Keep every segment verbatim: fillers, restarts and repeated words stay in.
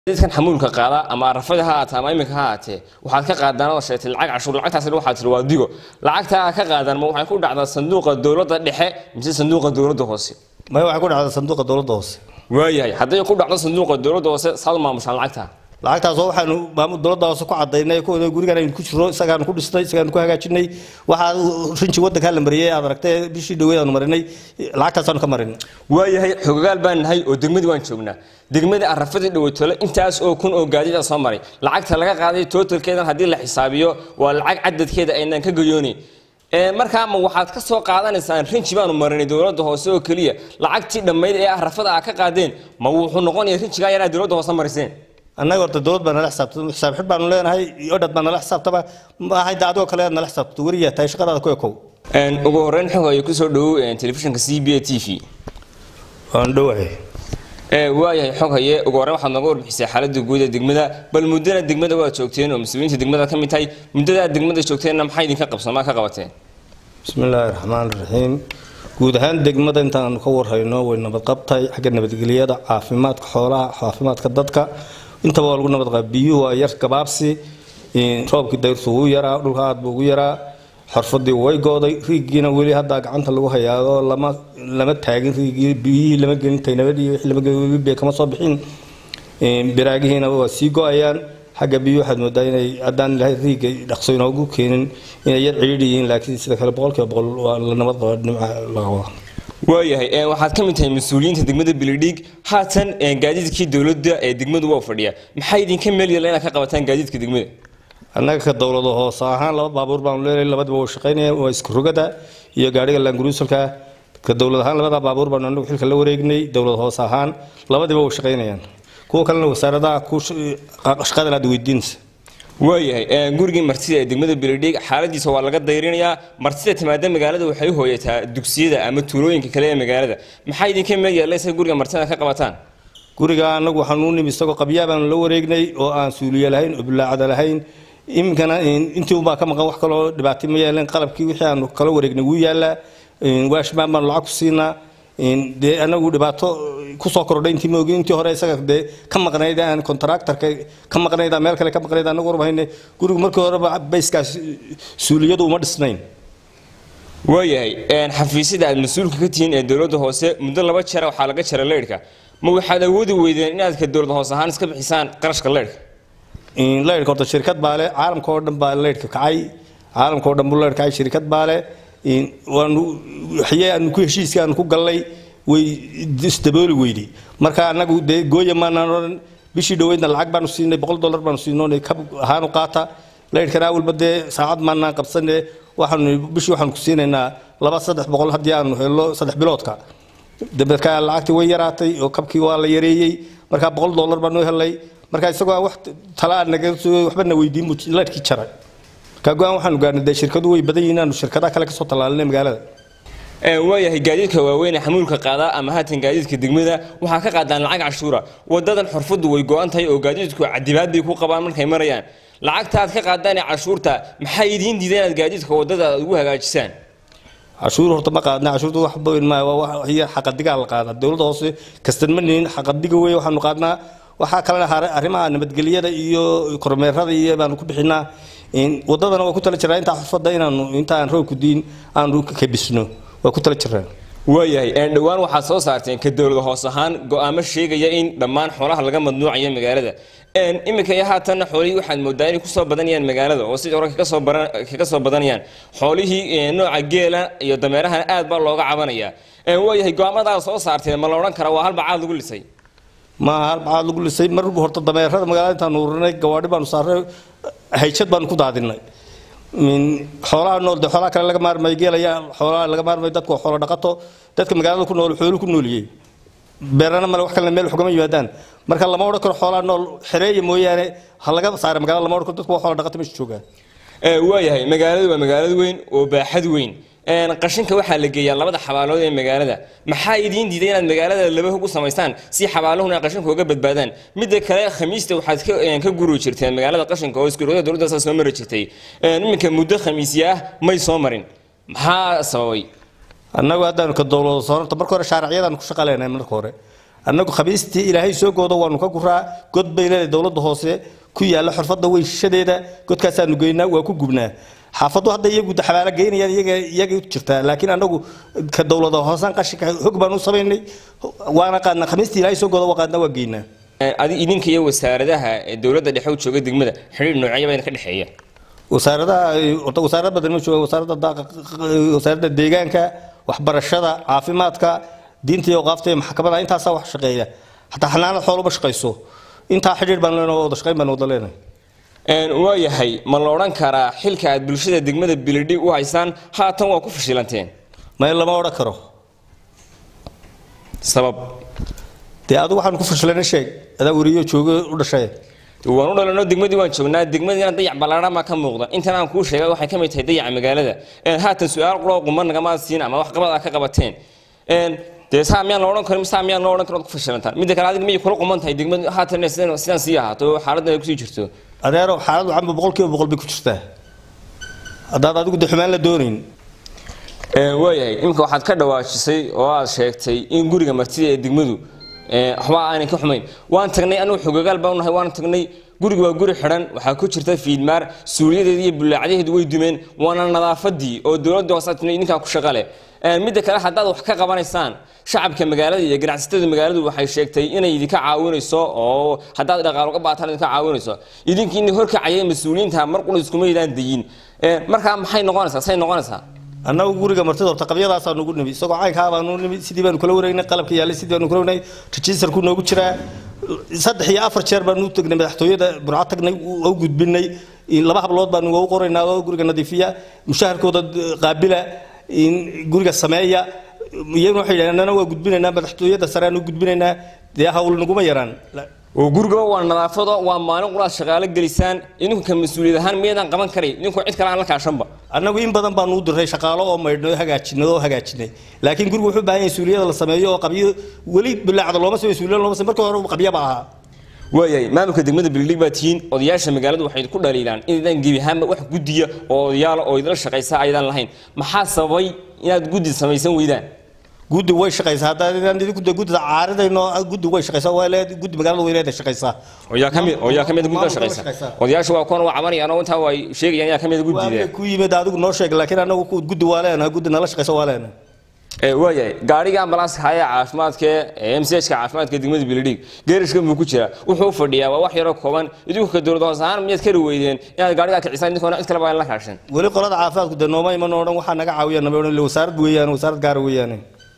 dadkan xamuulka qaada ama arafada ha aata ama imika ha aate waxaad ka qaadaan oo sheegtay lacag cashuur lacagtaasina waxaad tiri waa digo lacagta ka qaadan ma waxay ku dhacdaa sanduuqa dawladda dhexe mise sanduuqa dawladda hoose ma waxay ku dhacdaa sanduuqa dawladda hoose waayahay haddii ku dhacdo sanduuqa dawladda hoose saad maamushaan lacagta lacagtaas oo waxaanu maamul dawladda hoose ku cadaynay ku gurigan aynu ku jiro isagaan ku dhisnay isagaan ku hagaajinay waxa rinji wadanka la mariyay aad aragtay bishii dhaweeyaan marinay lacagtaas aanu ka marin waayahay xogaal baan nahay oo degmada waan joognaa degmada arafadii dhaweytole intaas oo kun oo gaadiid soo maray lacagta laga qaaday totalkeedan hadii la xisaabiyo waa lacag cadadkeeda aynaan ka goyoonay ee markaa ma waxaad ka soo qaadanaysaan rinji baan marinay dawladda hoose oo kaliya lacagtii dhameyd ee arafada ka qaadeen ma wuxuu noqonayaa rinjiga yaraa dawladda hoose mariseen annaga horta dawlad baan la xisaabtay xisaab xid baan leenahay iyo dad baan la xisaabtaba ma hay daadoo kale la xisaabto wariya taay shaqadaada ku ekow een ugu horreyn xog ay ku soo dhaw telefishinka C B A T V aan dhawahay ee waayahay xog haye ugu horreyn waxaad nooga warbixisay xaaladda guud ee degmada bal muddada degmada waa joogteen oo mas'uuliyiinta degmada ka mid tahay muddada degmada joogteenna maxay idin ka qabsamaa ka qabateen bismillaahir rahmaanir rahiim guud ahaan degmada intaan ka warhayno way nabad qabtay xagga nabadgelyada caafimaadka xoolaha caafimaadka dadka inta waa lagu nabad qab biyuhu waa yar gabaabsi in roobkii dayrtu uu yaraa dhulka aad buu ugu yaraa xarfadii way gooday riigina wali hadda gacanta lagu hayaado lama lama taagin riigii biyihii lama gelin taynabadii wixii lama gelin biyo kama soo bixin in biraagihiina waa sii go'ayaan xagga biyuhu waxaad moodaa inay haddaan ilaahay riiga dhaqso inoogu keenin inay yar ciriiri yihiin laakiin sida kale boqolkiiba boqol waa la nabad qaba dhinaca laga wada waayahay ee waxaad ka mid tahay mas'uuliyiinta degmada Beledhig haatan ee gaadiidkii dawladda ee degmadu waa fadhiya maxay idin ka meel yeelayna ka qabataan gaadiidka degmada annaga ka dawladda hoose ahaan laba baabuur baan leeyahay labadaba way shaqeynayaan waa isku rogada iyo gaariga laanguruusalka ka dawladda ahaan labada baabuur baan anagu xilka la wareegnay dawladda hoose ahaan labadaba way shaqeynayaan kuwa kalena wasaaradaha ku shaqada la weydiinaysa waayahay ee gurigii martida ee degmada Beledhig xaaladiisa waa laga dayrinayaa martida timaada magaalada waxay u hooyataa dugsiyada ama tuulooyinka kale ee magaalada maxay idin ka meel yeelaysaa guriga martida ka qabataan guriga anagu waxaan u nimi isagoo qabyaa baan la wareegnay oo aan suuliye lahayn oo bilaacada lahayn imkana intii uu baa ka maqan wax kale oo dhibaato ma yeelan qalabkii wixii aan kala wareegnay wuu yaala waashmaan baan lacag ku siinaa in de anagu dhibaato ku soo kordhay intii moogin intii hore isaga de ka maqnayd aan contractorka ka maqnayd meel kale ka maqnayd anagu warbaynay gurigu markii hore bayskaas suuliyadu uma dhisnayn waayahay een xafiisyada aad mas'uulka ka tihiin ee dawladda hoose muddo laba jeer waxa laga jaray leerka ma waxaad awoodi weydeen inaad ka dawladda hoose ahaan iska bixisaan qarashka leerka in leerka horta shirkad baale caalamka oo dhan baa leerka kacay caalamka oo dhan buu leerka kacay shirkad baale in waanu waxyaan ku heshiiskan ku galay way isdabooli weydii marka anagu de gooya maanaan bishii dhaweydna lacag baanu siinay boqol dollar baanu siinay ka ahaan u qaata leerkana walba de saacad maanaan qabsanay waxaan bishii waxaan ku siinaynaa laba saddex boqol hadii aan helo saddex biloodka dabadka lacagtii way yaraatay oo kabkii waa la yareeyay marka boqol dollar baanu helay marka isagoo wax talaa naga waxba na weydiin muu leerkii jaray ka go'aan waxaan gaarnay shirkadu way badan yihiin shirkadaha kale ka soo talaalinay magaalada ee waayahay gaadiidka waaweyn ee xamuulka qaada ama haatan gaadiidka degmada waxa ka qaadaan lacag cashuura wadadan xurfadu way go'an tahay oo gaadiidku cadibaad bay ku qabaan markay marayaan lacagta aad ka qaadaan cashuurta maxay idin diideen aad gaadiidka wadada ugu hagaajisaan cashuur horta ma qaadna cashuurtu wax bayn ma waa wax xaqadiga la qaada dawladda hoose kastanmanin xaqadiga way waxaanu qaadnaa waxa kale arrimaha nabadgelyada iyo kormeerada iyo baan ku bixinaa in wadadana waa ku tala jiraa inta xafada inaan inta aan roog ku diin aan ka bisno waa ku tala jiraa waayahay een dhawaan waxa soo saarteen ka dawladda hoose ahaan go'aamo sheegaya in dhammaan xoolaha laga madnuucayo magaalada een imika ay haatan xoolihii waxaad moodaa inay ku soo badanayaan magaalada oo sidoo kale ka soo baran ka soo badanayaan xoolihii nooca geela iyo dameeraha aad baa looga cabanaya een waayahay go'aamada soo saarteen ma la oran karaa waa hal bacaad lagu lisay ma hal bacaad lagu lisay mar horta dameerada magaalada intaan ururinay gawaadhi baan saaray hay'ad baan ku daadinay min xoolaha nool de xoolaha kale laga maarmay geelaya xoolaha laga maarmay dadku xoolo dhaqato dadka magaalada ku nool xoolo ku nooliyay beerana ma wax kale meel xugama yimaadaan marka lama oran karo xoolaha nool xireeyo mooyaane hal laga saaray magaalada lama oran karo dadku xoolo dhaqato meesha joogaan ee waayahay magaaladu waa magaalad weyn oo baaxad weyn een qashinka waxa la geeyaa labada xabaalood ee magaalada maxay idin diiday inaad magaalada laba ugu samaystaan si xabaaluhuna qashinka uga badbaadaan mid kale khamiista waxaad ka ka guru jirteen magaalada qashinka oo isku rooda dawladda soo mari jirtay een iminka muddo khamiisiya may soo marin maxaa sababay annagu hadaan ka dawladda soo marka hore shaariciyadan ku shaqaleynay marka hore annagu khamiistii ilaahay soo goodo waanu ka guraa god bay leedahay dawladda hoose ku yaala xirfadda weyshadeeda godkaasaanu geynaa waa ku gubnaa xaafadu hadda iyagu xabaala geynayaan iyaga iyaga u jirtaa laakiin annagu ka dawladda hoosaan qashinka hog baan u sameynay waana qaadna khamiistii ilaahay soo goodo waa qaadna waa geynaa adi idinka iyo wasaaradaha dawladda dhexe u jooga degmada xiriir noocyo bayna ka dhaxeeya wasaaradaha wasaaradda badan ma jooga wasaaradda daaqa wasaaradda deegaanka waxbarashada caafimaadka diinta iyo qaafta maxkamadda intaas wax shaqeeya hatta xanaanada xoolo ba shaqeyso inta xiriir baan leenahay oo shaqeyn baan wada leenahay een waa yahay ma la oran karaa xilka aad bulshada degmada Bilidhi u haysaan haatan waa ku fashilanteen ma lama oran karo sabab tii aad waxaan ku fashilanay sheeg adaa wariyo joogo u dhashay waan u dhalano degmadii waan joognaa degmadii aan dayac ballaaran ma ka muuqda intan aan ku sheegay waxay ka mid tahay dayac magaalada een haatan su'aal qoro quman naga ma siin ama wax qabad ka qabateen een de saamiyaan loo oran karo saamiyaan loo oran karo ku fashilantaan mid kale adiga miyay kula quman tahay degmada haatan sidaan sidaan sii ahaato xaaladda ay ku sii jirto adeero xaaladu camba boqolkiiba boqol bay ku jirtaa hadaad adigu xumaan la doonin ee wayahay imka waxaad ka dhawaajisay oo aad sheegtay in guriga martida ee degmadu ee waxba aanay ka xumayn waan tagnay anu xogagaal baan nahay waan tagnay guriga waa guri xiran waxa ku jirta fiidmaar suuliyadeedii iyo bulaacdaheedu way dumeen waana nadaafadii oo dawladda hoosatay ninka ku shaqale ee mid kale hadaad wax ka qabanaysaan shacabka magaalada iyo ganacsatada magaaladu waxay sheegtay inay idinka caawinayso oo hadaad dhaqaalo ka baataan idinka caawinayso idinkiina horka cayay mas'uuliyiinta mar qul isku meeyaan deyin ee marka maxay noqonaysaa say noqonaysaa annagu guriga martida horta qabyadaas aan ugu nimi isagoo caynka baan u nimi sidii baan kula wareegnay qalabka yaalay sidii baan kula wareegnay register ku noogu jira saddex iyo afar jeer baan u tagnay madaxtooyada burcad tagnay oo gudbinay laba hablood baan ugu qoraynaa oo guriga nadiifiya mushaharkooda qaabila in guriga sameeya iyaguna waxay yiraahdaan waa gudbinaynaa madaxtooyada sare aan u gudbinaynaa de hawl naguma yaraan oo guriga waa nadaafado waa maalin quraas shaqaale galisaan idinku ka mas'uuliyad ahaan miyadan qaban karay idinku cid kale aan la kaashanba annagu in badan baan u diray shaqaalo oo maydhno hagaajinay oo hagaajinay laakiin gurigu wuxuu baahan yahay mas'uuliyad la sameeyo oo qabiyo wali bilaacda looma sameeyo mas'uuliyad looma sameeyo markii hore qabiyo baa ahaa waayay maamulka degmada Bilidhi baa tiin odayaasha magaaladu waxay ku dhaliilaan inaan gebi ahaan wax gudiya oo odayaal oo idin shaqaysa aydan lahayn maxaa sababay inaad gudi samaysan weydaan gudi way shaqaysaa haddii aan idinku gudida caaridayno gudi way shaqaysaa waa leed gudi magaalada way leedahay shaqaysaa oo yaa kamid oo yaa kamid gudida shaqaysaa odayaasha waa koon waa cabanayaan oo inta way sheegayaan yaa kamid gudida ku yimid adigu noo sheeg laakiin anagu gudi waa leena gudi nala shaqaysaa waa leena ee waayay gaariga ambulance haya caafimaadka ee M C H ka caafimaadka degmada Bilidhi geerishka muu ku jira wuxuu fadhiyaa waa wax yar oo kooban idinku ka dawladda hoosaan miyaad ka weydeen inaad gaariga ka cisaan idinku cid kale baa la kaashan wali qolada caafimaadku de nooma iman oo dhan waxa naga caawiyaa nabadgelyo wasaarad weeyaan wasaarad gaar weeyaan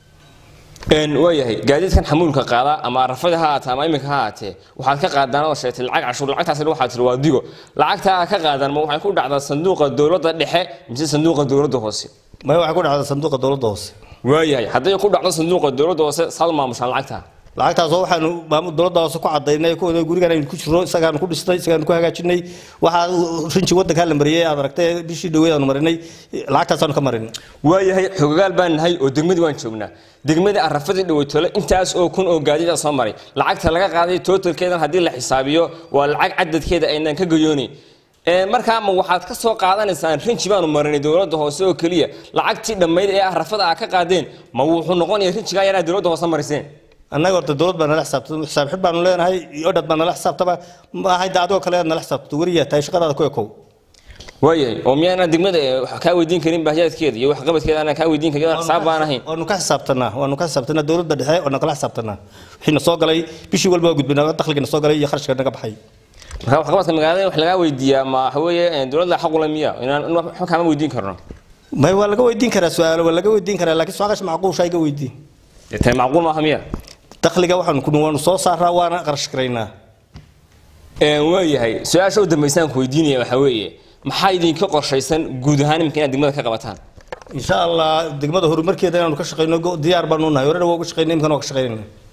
een wayahay gaadiidkan xamuulka qaada ama arafada ha aata ama imika ha aate waxaad ka qaadaan oo sheegtay lacag cashuur lacagtaas waxa tir waa digo lacagta ka qaadan ma waxay ku dhacdaa sanduuqa dawladda dhexe mise sanduuqa dawladda hoose ma waxay ku dhacdaa sanduuqa dawladda hoose wayahay haddii ku dhacdo sanduuqa dawladda hoose salma mushan lacagta lacagtaas waxaan maamul dawladda hoose ku cadeynay ku gurigan ay ku jiro isagaan ku dhisnay isagaan ku hagaajinay waxa rinji wadanka la mariyay aad aragtay bishii dhaweed aan marinay lacagtaas aan ka marin wayahay xogagaal baan nahay oo degmadii waan joognaa degmada arafadii dhaweytole intaas oo kun oo gaadiid soo maray lacagta laga qaaday totalkeedan hadii la xisaabiyo waa lacag cadadkeeda aynaan ka goyoonay ee markaa ma waxaad ka soo qaadanaysaan rinji baan marinay dawladda hoose oo kaliya lacagtii dhameyd ee arafada ka qaadeen ma wuxuu noqonayaa rinjiga yaraa dawladda hoose mariseen annaga horta dawlad baan la xisaabtay xisaab xid baan leenahay iyo dad baan la xisaabtaba ma hayda adoo kale la xisaabtay wariya tahay shaqadaada ku ekow waayay oo miyana degmada wax ka weydiin karin baahiyaadkeeda iyo wax qabadkeeda aan ka weydiin karin xisaab baan ahayn oo ka xisaabtana oo ka xisaabtana dawladda dhexe oo kala xisaabtana wixii soo galay bishii walba gudbinaa dakhliga soo galay iyo kharashka naga baxay marka wax qabadka magaalada wax laga weydiiyaa ma waxa weeye dawladda xaq u lamiya inaan wax kama weydiin karno ma waa laga weydiin karaa su'aalo waa laga weydiin karaa laakiin su'aalash macquul shayga weydii tay macquul ma hamiya dakhliga waxaan ku nuwaan soo saaraa waana qarash kareynaa ee wayahay su'aasha u dambeysaan ku weydiinaya waxa weeye maxaa idinka qorshaysan guud ahaan imka inaad degmada ka qabataan insha Allah degmada horumarkeeda inaanu ka shaqeyno diyaar baan u nahay hore waa uga shaqeynay imkan waa ka shaqeynay